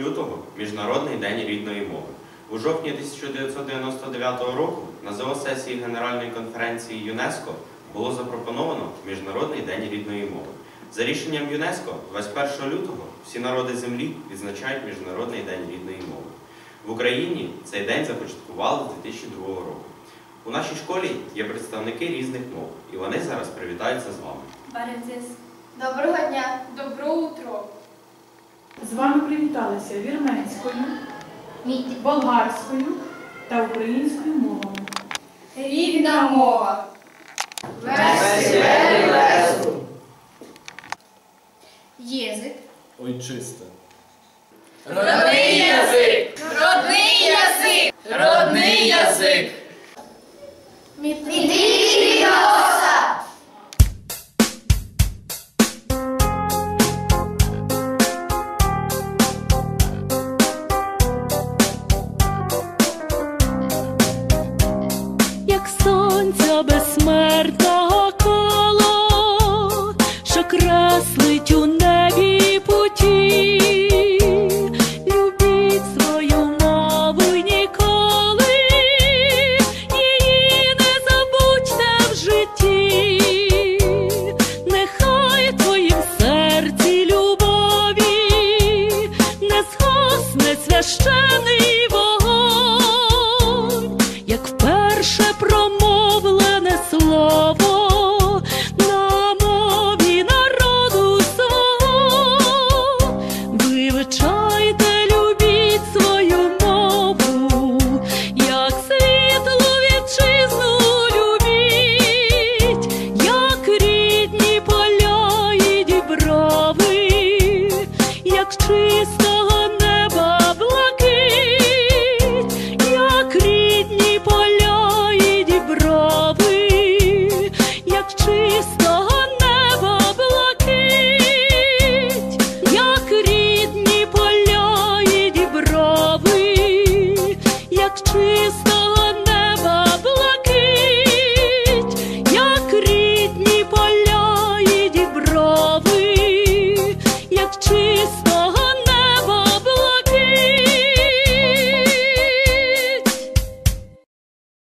лютого – Міжнародний день рідної мови. У жовтні 1999 року на ЗО сесії Генеральної конференції ЮНЕСКО було запропоновано Міжнародний день рідної мови. За рішенням ЮНЕСКО 21 лютого всі народи Землі відзначають Міжнародний день рідної мови. В Україні цей день започаткували з 2002 року. У нашій школі є представники різних мов, і вони зараз привітаються з вами. Доброго дня! Доброго утро! З вами привіталися вірменською, болгарською та українською мовами. Рідна мова! Язик. Ойчисте. Родний язик! Родний язик! Родний язик! Як сонця безсмертного коло, що креслить у небі путі.